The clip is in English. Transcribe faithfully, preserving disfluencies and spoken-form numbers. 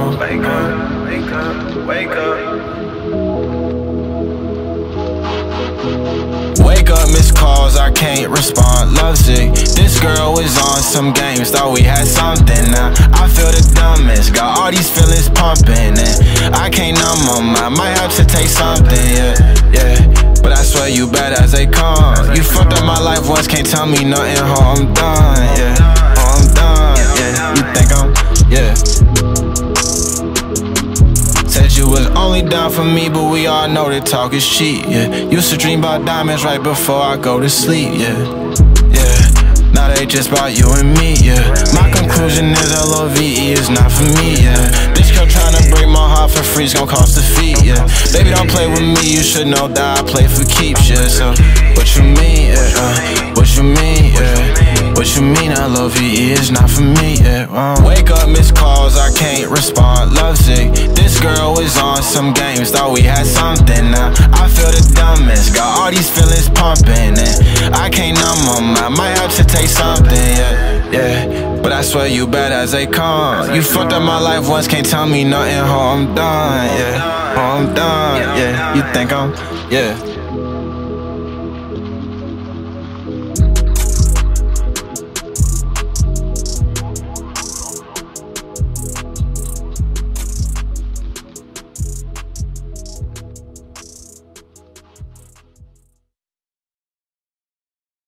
uh, wake up, wake up, wake up. Wake up, missed calls, I can't respond, lovesick. This girl is on some games, thought we had something. Now I feel the dumbest, got all these feelings pumping, and I can't numb them, I might have to take something, yeah, yeah. But I swear you bad as they come. You fucked up my life once, can't tell me nothing, ho, I'm done, yeah. Ho, I'm done, yeah. You think I'm, yeah. Said you was only down for me, but we all know that talk is cheap, yeah. Used to dream about diamonds right before I go to sleep, yeah. Yeah, now they just about you and me, yeah. My conclusion is L O V E is not for me, yeah. This girl tryna break my heart for free is gon' cost a fee, yeah. Baby, don't play with me, you should know that I play for keeps, yeah. So, what you mean, yeah, uh, what you mean, yeah. What you mean L O V E is not for me, yeah, uh. Wake up, missed calls, I can't respond, lovesick. This girl is on some games, thought we had something. Now I feel the dumbest, got all these feelings pumping, and I can't numb them, I might have to take something, yeah, yeah. But I swear you bad as they come. You fucked up my life once, can't tell me nothing, ho, I'm done, yeah. Ho, I'm done, yeah. You think I'm, yeah.